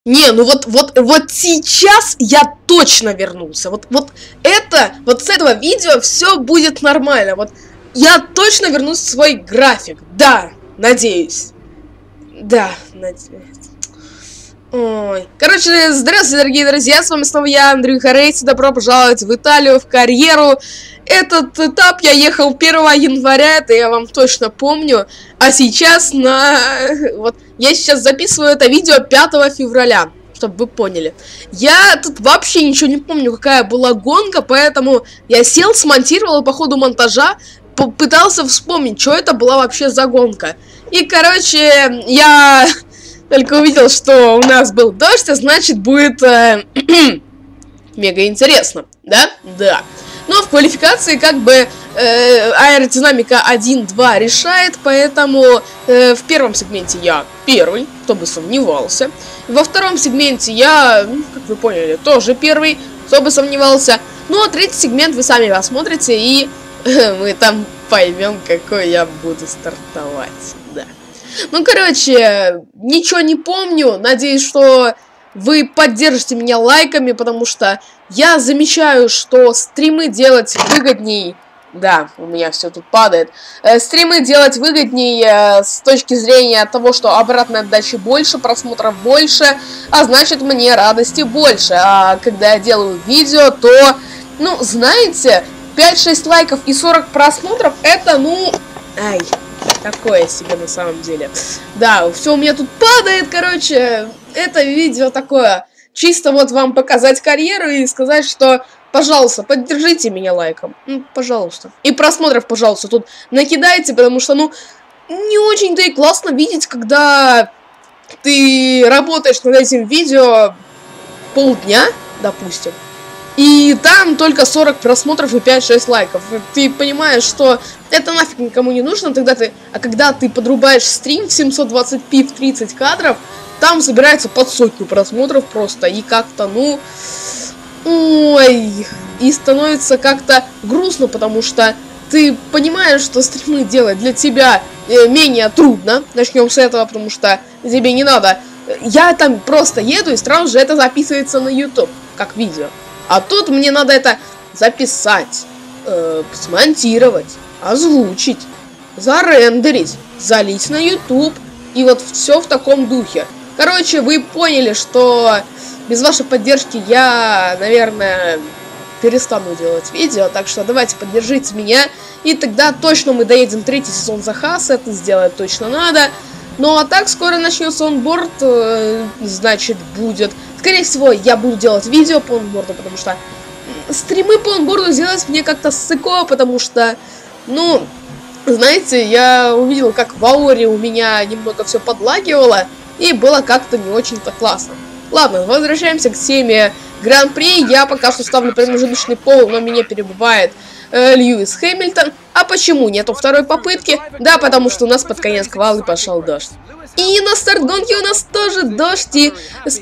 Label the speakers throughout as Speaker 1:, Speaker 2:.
Speaker 1: Не, ну вот сейчас я точно вернулся. Вот с этого видео все будет нормально. Вот я точно вернусь в свой график. Да, надеюсь. Да, надеюсь. Ой. Короче, здравствуйте, дорогие друзья, с вами снова я, Андрюха Рейс. Добро пожаловать в Италию, в карьеру. Этот этап я ехал 1 января, это я вам точно помню. А сейчас я сейчас записываю это видео 5 февраля, чтобы вы поняли. Я тут вообще ничего не помню, какая была гонка, поэтому я сел, смонтировал, и по ходу монтажа попытался вспомнить, что это была вообще за гонка. И, короче, я только увидел, что у нас был дождь, а значит будет мега интересно, да? Да. Но в квалификации как бы аэродинамика 1-2 решает, поэтому в первом сегменте я первый, кто бы сомневался. Во втором сегменте я, как вы поняли, тоже первый, кто бы сомневался. Ну а третий сегмент вы сами посмотрите, и мы там поймем, какой я буду стартовать. Да. Ну, короче, ничего не помню. Надеюсь, что вы поддержите меня лайками, потому что я замечаю, что стримы делать выгодней. Да, у меня все тут падает. Стримы делать выгодней с точки зрения того, что обратной отдачи больше, просмотров больше, а значит мне радости больше. А когда я делаю видео, то, ну, знаете, 5-6 лайков и 40 просмотров, это, ну, ай, такое себе на самом деле. Да, все у меня тут падает, короче, это видео такое, чисто вот вам показать карьеру и сказать, что, пожалуйста, поддержите меня лайком, ну, пожалуйста. И просмотров, пожалуйста, тут накидайте, потому что, ну, не очень-то и классно видеть, когда ты работаешь над этим видео полдня, допустим, и там только 40 просмотров и 5-6 лайков. Ты понимаешь, что это нафиг никому не нужно, а когда ты подрубаешь стрим в 720p в 30 кадров, там собирается под 100 просмотров просто. И как-то, ну... Ой... И становится как-то грустно, потому что ты понимаешь, что стримы делать для тебя менее трудно. Начнем с этого, потому что тебе не надо. Я там просто еду, и сразу же это записывается на YouTube, как видео. А тут мне надо это записать, смонтировать, озвучить, зарендерить, залить на YouTube. И вот все в таком духе. Короче, вы поняли, что без вашей поддержки я, наверное, перестану делать видео. Так что давайте поддержите меня. И тогда точно мы доедем 3-й сезон Захаса. Это сделать точно надо. Ну а так скоро начнется онборд. Значит, будет... Скорее всего, я буду делать видео по онборду, потому что стримы по онборду сделать мне как-то ссыко, потому что, ну, знаете, я увидел, как в Ауре у меня немного все подлагивало, и было как-то не очень-то классно. Ладно, возвращаемся к теме Гран-при. Я пока что ставлю промежуточный пол, но меня перебывает Льюис Хэмилтон. А почему нету второй попытки? Да, потому что у нас под конец квалы пошел дождь. И на старт гонки у нас тоже дождь, и с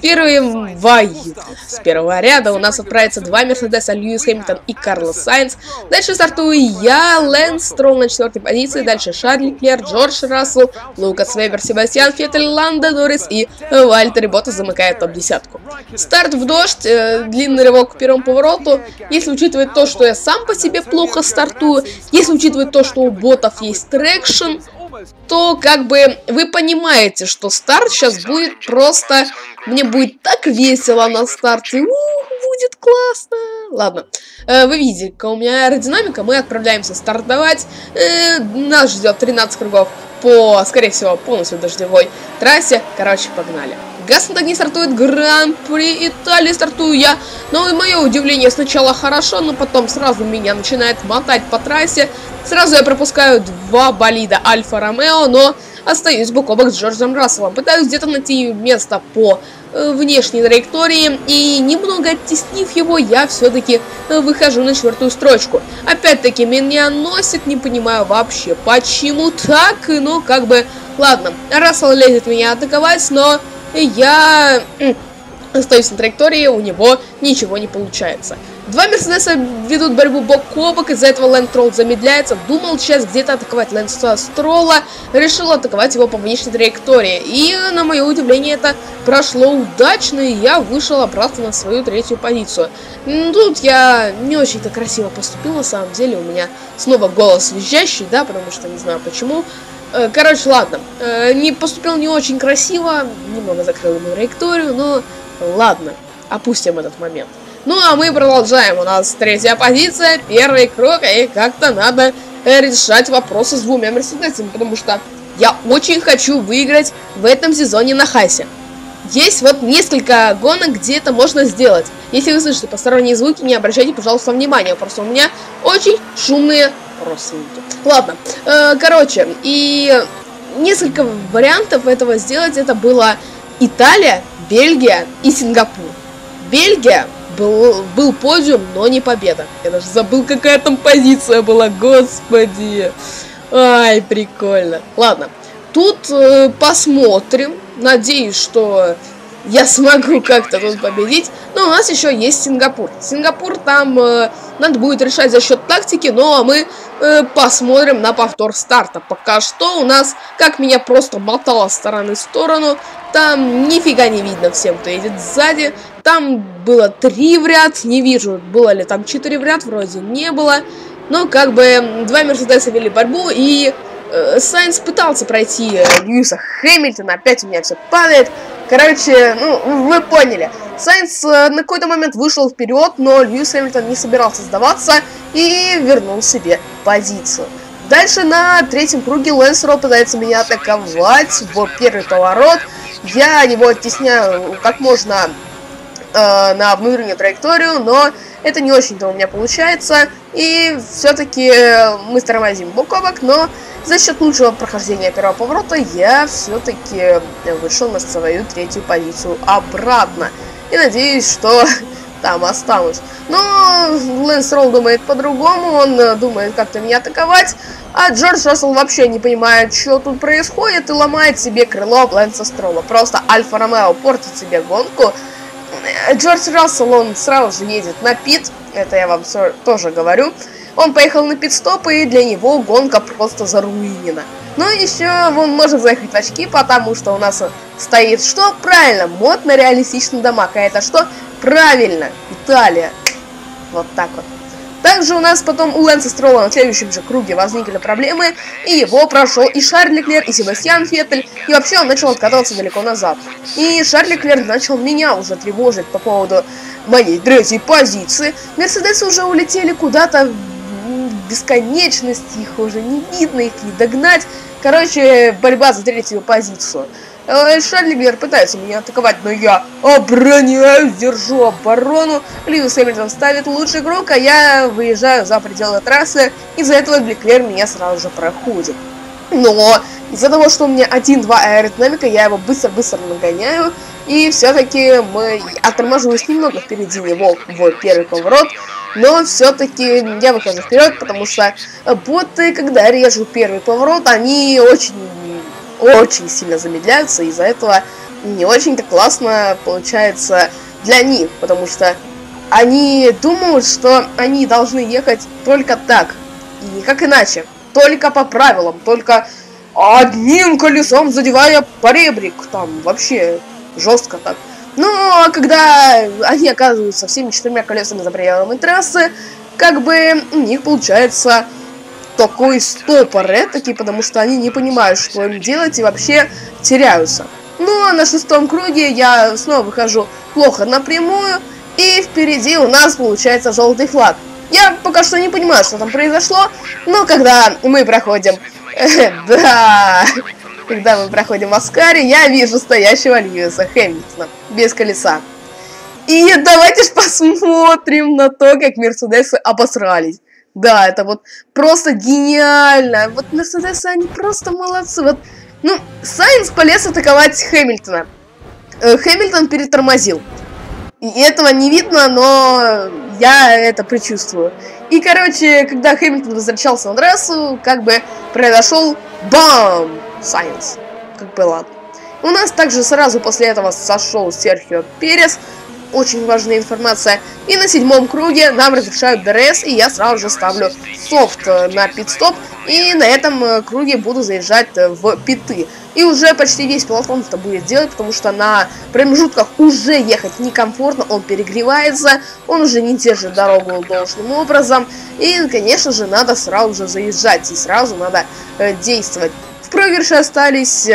Speaker 1: первого ряда у нас отправятся 2 Мерседеса, Льюис Хэмилтон и Карлос Сайнс. Дальше стартую я, Лэнс Стролл на 4-й позиции, дальше Шарль Леклер, Джордж Рассел, Лукас Вебер, Себастьян Феттель, Ландо Норрис и Вальтери Боттас замыкает топ-10. Старт в дождь, длинный рывок к первому повороту. Если учитывать то, что я сам по себе плохо стартую, если учитывать то, что у ботов есть трекшн, то как бы вы понимаете, что старт сейчас будет просто... Мне будет так весело на старте. Будет классно. Ладно. Вы видите, какая у меня аэродинамика. Мы отправляемся стартовать. Нас ждет 13 кругов по, скорее всего, полностью дождевой трассе. Короче, погнали. Газ на огне стартует Гран-при Италии, стартую я. Но и мое удивление, сначала хорошо, но потом сразу меня начинает мотать по трассе. Сразу я пропускаю 2 болида Альфа Ромео, но остаюсь бок о бок с Джорджем Расселом. Пытаюсь где-то найти место по внешней траектории, и немного оттеснив его, я все-таки выхожу на 4-ю строчку. Опять-таки меня носит, не понимаю вообще почему так, но как бы... Ладно, Рассел лезет меня атаковать, но... Я остаюсь на траектории, у него ничего не получается. Два Мерседеса ведут борьбу бок о бок, из-за этого Лэнс Стролл замедляется, думал сейчас где-то атаковать Лэнса Стролла, решил атаковать его по внешней траектории. И, на мое удивление, это прошло удачно, и я вышел обратно на свою третью позицию. Тут я не очень-то красиво поступил, на самом деле, у меня снова голос визжащий, да, потому что не знаю почему. Короче, ладно, не поступил не очень красиво, немного закрыл ему траекторию, но ладно, опустим этот момент. Ну, а мы продолжаем. У нас третья позиция, первый круг, и как-то надо решать вопросы с двумя Мерседесами, потому что я очень хочу выиграть в этом сезоне на Хасе. Есть вот несколько гонок, где это можно сделать. Если вы слышите посторонние звуки, не обращайте, пожалуйста, внимания, просто у меня очень шумные родственники. Ладно, короче, и несколько вариантов этого сделать, это была Италия, Бельгия и Сингапур. Бельгия был подиум, но не победа. Я даже забыл, какая там позиция была, господи. Ай, прикольно. Ладно, тут посмотрим. Надеюсь, что я смогу как-то тут победить. Но у нас еще есть Сингапур. Сингапур там надо будет решать за счет тактики, но мы посмотрим на повтор старта. Пока что у нас, как меня просто мотало с стороны в сторону, там нифига не видно всем, кто едет сзади. Там было 3 в ряд, не вижу, было ли там 4 в ряд, вроде не было. Но как бы два Мерседеса вели борьбу, и Сайнс пытался пройти Льюиса Хэмилтона, опять у меня все падает. Короче, ну, вы поняли. Сайнс на какой-то момент вышел вперед, но Льюис Хэмилтон не собирался сдаваться и вернул себе позицию. Дальше на третьем круге Лэнс Стролл пытается меня атаковать в первый поворот. Я его оттесняю как можно на внутреннюю траекторию, но это не очень-то у меня получается. И все-таки мы тормозим бок о бок, но за счет лучшего прохождения первого поворота я все-таки вышел на свою третью позицию обратно. И надеюсь, что там останусь. Но Лэнс Стролл думает по-другому, он думает как-то меня атаковать. А Джордж Рассел вообще не понимает, что тут происходит, и ломает себе крыло об Лэнса Стролла. Просто Альфа Ромео портит себе гонку. Джордж Рассел, он сразу же едет на пит, это я вам тоже говорю. Он поехал на пит-стоп, и для него гонка просто заруинена. Но еще он может заехать в очки, потому что у нас стоит что? Правильно, мод на реалистичный дамаг. А это что? Правильно, Италия. Вот так вот. Также у нас потом у Лэнса Стролла на следующем же круге возникли проблемы, и его прошел и Шарль Леклер, и Себастьян Феттель, и вообще он начал откатываться далеко назад. И Шарль Леклер начал меня уже тревожить по поводу моей третьей позиции. Мерседесы уже улетели куда-то в бесконечность, их уже не видно, их не догнать. Короче, борьба за третью позицию. Шарль Леклер пытается меня атаковать, но я обороняюсь, держу оборону. Льюис Хэмилтон ставит лучший круг, а я выезжаю за пределы трассы. Из-за этого Леклер меня сразу же проходит. Но из-за того, что у меня 1-2 аэродинамика, я его быстро-быстро нагоняю. И все-таки мы отторможусь немного впереди него в первый поворот. Но все-таки я выхожу вперед, потому что боты, когда режут первый поворот, они очень сильно замедляются, из-за этого не очень-то классно получается для них, потому что они думают, что они должны ехать только так, и никак иначе, только по правилам, только одним колесом задевая поребрик, там вообще жестко так. Но когда они оказываются всеми 4 колесами за пределами трассы, как бы у них получается такой стопор этакий, потому что они не понимают, что им делать, и вообще теряются. Ну а на 6-м круге я снова выхожу плохо напрямую, и впереди у нас получается желтый флаг. Я пока что не понимаю, что там произошло, но когда мы проходим... Когда мы проходим Аскари, я вижу стоящего Льюиса Хэмилтона без колеса. И давайте ж посмотрим на то, как Мерседесы обосрались. Да, это вот просто гениально. Вот Мерседесы, они просто молодцы. Вот, ну, Сайнс полез атаковать Хэмилтона. Хэмилтон перетормозил. И этого не видно, но я это предчувствую. И, короче, когда Хэмилтон возвращался на трассу, как бы произошел бам! Сайнс. Как бы ладно. У нас также сразу после этого сошел Серхио Перес. Очень важная информация. И на 7-м круге нам разрешают ДРС, и я сразу же ставлю софт на пит-стоп. И на этом круге буду заезжать в питы. И уже почти весь пелотон это будет делать, потому что на промежутках уже ехать некомфортно, он перегревается, он уже не держит дорогу должным образом. И, конечно же, надо сразу же заезжать, и сразу надо действовать. В проигрыше остались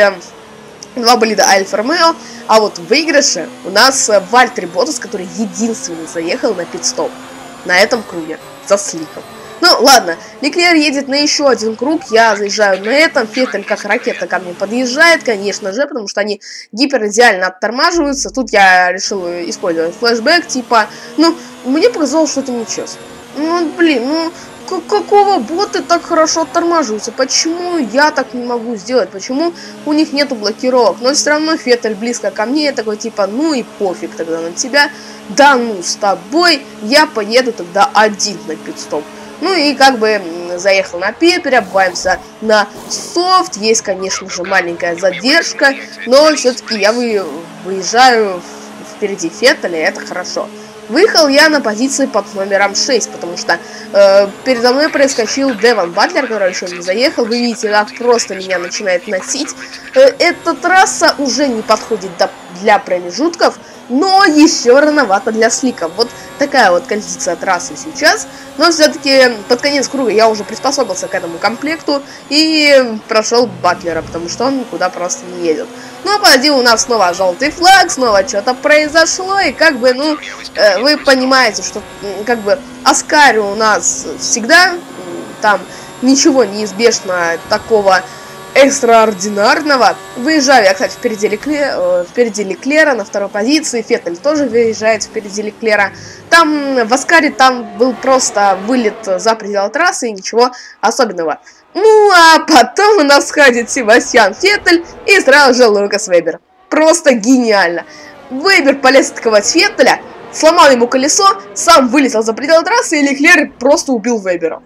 Speaker 1: 2 болида Альфа Ромео, а вот в выигрыше у нас Вальтери Ботас, который единственный заехал на пит-стоп на этом круге за сликом. Ну, ладно, Леклер едет на еще один круг, я заезжаю на этом, Феттель как ракета ко мне подъезжает, конечно же, потому что они гиперидеально оттормаживаются. Тут я решил использовать флешбэк, типа, ну, мне показалось, что это нечестно. Ну, блин, ну, какого боты так хорошо оттормаживаются? Почему я так не могу сделать? Почему у них нету блокировок? Но все равно Феттель близко ко мне, такой типа, ну и пофиг тогда на тебя. Да ну, с тобой я поеду тогда один на пит-стоп. Ну и как бы заехал на пит, переобуваемся на софт. Есть, конечно же, маленькая задержка, но все-таки я выезжаю впереди Феттеля, и это хорошо. Выехал я на позиции под номером 6, потому что передо мной проскочил Девон Батлер, который еще не заехал. Вы видите, как просто меня начинает носить. Эта трасса уже не подходит для промежутков, но еще рановато для сликов. Вот такая вот кондиция трассы сейчас. Но все-таки под конец круга я уже приспособился к этому комплекту и прошел Батлера, потому что он никуда просто не едет. Ну а позади у нас снова желтый флаг, снова что-то произошло, и как бы, ну, вы понимаете, что как бы Аскари у нас всегда, там ничего неизбежно такого экстраординарного. Выезжаю я, кстати, впереди Леклера на второй позиции. Феттель тоже выезжает впереди Леклера. Там в Аскаре там был просто вылет за пределы трассы и ничего особенного. Ну а потом у нас сходит Себастьян Феттель и сразу же Лукас Вебер. Просто гениально. Вебер полез атаковать Феттеля, сломал ему колесо, сам вылетел за пределы трассы, и Леклер просто убил Вебера.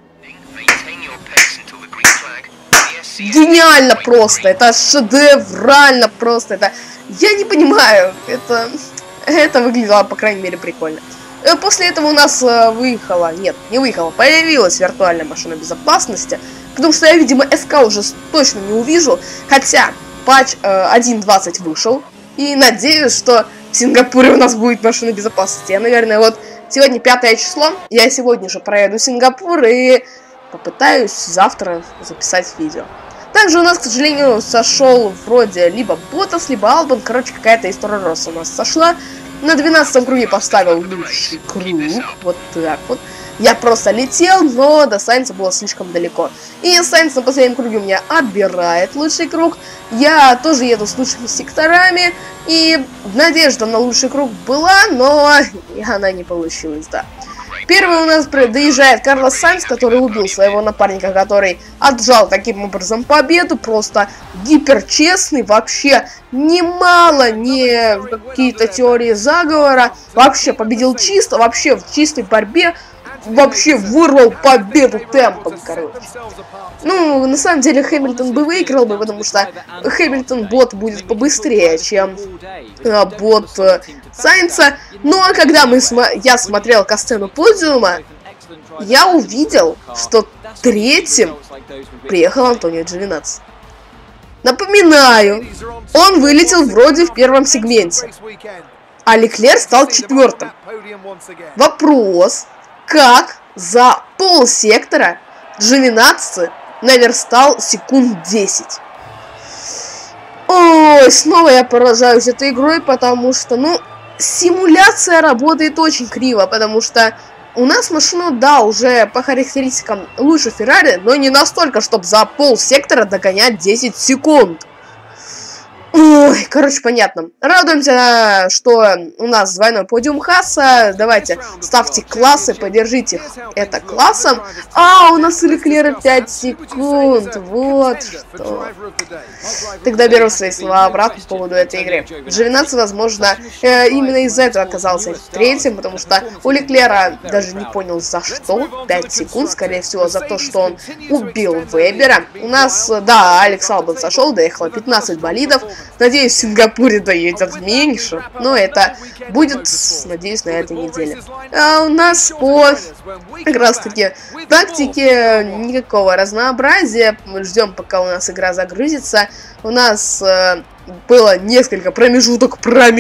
Speaker 1: Гениально просто, это шедеврально просто, это, я не понимаю, это выглядело, по крайней мере, прикольно. После этого у нас появилась виртуальная машина безопасности, потому что я, видимо, СК уже точно не увижу, хотя патч 1.20 вышел, и надеюсь, что в Сингапуре у нас будет машина безопасности. Я, наверное, вот сегодня 5 число, я сегодня же проеду в Сингапур и попытаюсь завтра записать видео. Также у нас, к сожалению, сошел вроде либо Ботас, либо Албан. Короче, какая-то история Росса у нас сошла. На 12-м круге поставил лучший круг. Вот так вот. Я просто летел, но до Сайнса было слишком далеко. И Сайнс на последнем круге у меня отбирает лучший круг. Я тоже еду с лучшими секторами. И надежда на лучший круг была, но она не получилась, да. Первый у нас доезжает Карлос Сайнс, который убил своего напарника, который отжал таким образом победу. Просто гиперчестный, вообще немало, не какие-то теории заговора. Вообще победил чисто, вообще в чистой борьбе. Вообще вырвал победу темпом, короче. Ну, на самом деле Хэмилтон бы выиграл бы, потому что Хэмилтон бот будет побыстрее, чем бот Сайнса. Ну, а когда я смотрел касцену подиума, я увидел, что третьим приехал Антонио Джовинацци. Напоминаю, он вылетел вроде в первом сегменте, а Леклер стал 4-м. Вопрос, как за полсектора Джовинацци наверстал секунд 10? Ой, снова я поражаюсь этой игрой, потому что, ну, симуляция работает очень криво, потому что у нас машина, да, уже по характеристикам лучше Феррари, но не настолько, чтобы за полсектора догонять 10 секунд. Ой, короче, понятно. Радуемся, что у нас двойной подиум Хаса. Давайте, ставьте классы, поддержите это классом. А, у нас у Леклера 5 секунд. Вот что. Тогда беру свои слова обратно по поводу этой игры. Джовинацци, возможно, именно из-за этого оказался третьим, потому что у Леклера даже не понял за что. 5 секунд, скорее всего, за то, что он убил Вебера. У нас, да, Алекс Албан сошел, доехало 15 болидов. Надеюсь, в Сингапуре доедет меньше. Но это будет, надеюсь, на этой неделе. А у нас по как раз таки тактике никакого разнообразия. Мы ждем, пока у нас игра загрузится. У нас было несколько промежуток.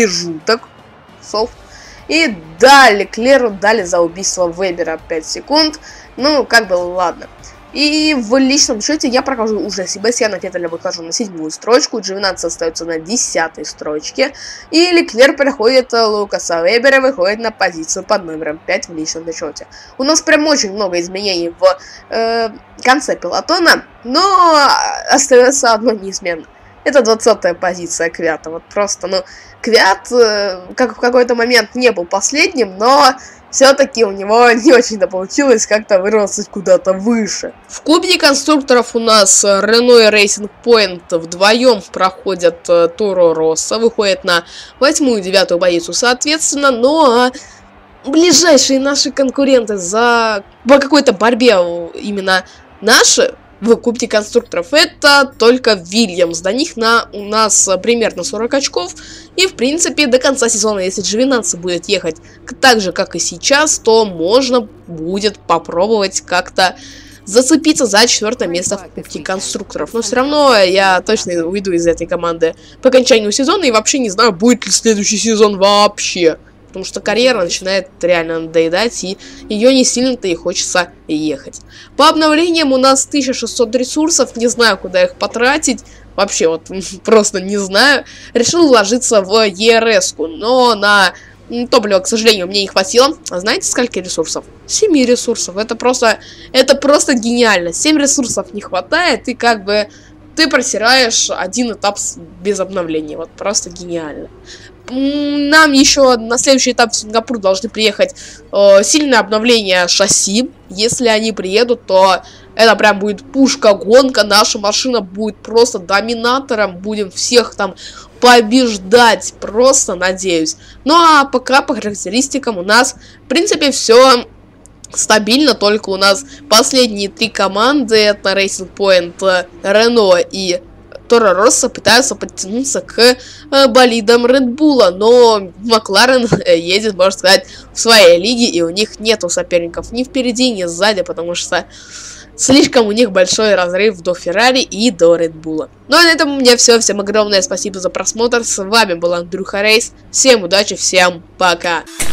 Speaker 1: И дали Клеру, дали за убийство Вебера 5 секунд. Ну, как бы, ладно. И в личном счете я прохожу уже Себастьяна Феттеля, выхожу на 7-ю строчку, Джовинаци остается на 10-й строчке, и Леклер переходит Лукаса Вебера, выходит на позицию под номером 5 в личном счете. У нас прям очень много изменений в конце пелотона, но остается одно неизменно. Это 20-я позиция Квята. Вот просто, ну, Квят как в какой-то момент не был последним, но все-таки у него не очень-то получилось как-то вырваться куда-то выше. В Кубке конструкторов у нас Рено и Racing Point вдвоем проходят Торо Росса, выходят на 8-ю и 9-ю позицию соответственно, но ближайшие наши конкуренты по какой-то борьбе именно наши в Кубке конструкторов это только Вильямс. До них у нас примерно 40 очков. И в принципе до конца сезона, если Джовинаци будет ехать так же, как и сейчас, то можно будет попробовать как-то зацепиться за 4-е место в Кубке конструкторов. Но все равно я точно уйду из этой команды по окончанию сезона и вообще не знаю, будет ли следующий сезон вообще. Потому что карьера начинает реально надоедать, и ее не сильно-то и хочется ехать. По обновлениям у нас 1600 ресурсов, не знаю, куда их потратить. Вообще, вот, просто не знаю. Решил вложиться в ЕРС-ку, но на топливо, к сожалению, мне не хватило. А знаете, сколько ресурсов? 7 ресурсов. Это просто гениально. 7 ресурсов не хватает, и как бы ты просираешь один этап без обновления. Вот просто гениально. Нам еще на следующий этап в Сингапур должны приехать сильное обновление шасси. Если они приедут, то это прям будет пушка-гонка. Наша машина будет просто доминатором. Будем всех там побеждать. Просто надеюсь. Ну а пока по характеристикам у нас, в принципе, все стабильно. Только у нас последние 3 команды. Это Racing Point, Рено и Торо Росса пытаются подтянуться к болидам Red Bull, но Макларен едет, можно сказать, в своей лиге, и у них нету соперников ни впереди, ни сзади, потому что слишком у них большой разрыв до Феррари и до Red Bull. Ну а на этом у меня все. Всем огромное спасибо за просмотр. С вами был Андрюха Рейс. Всем удачи, всем пока.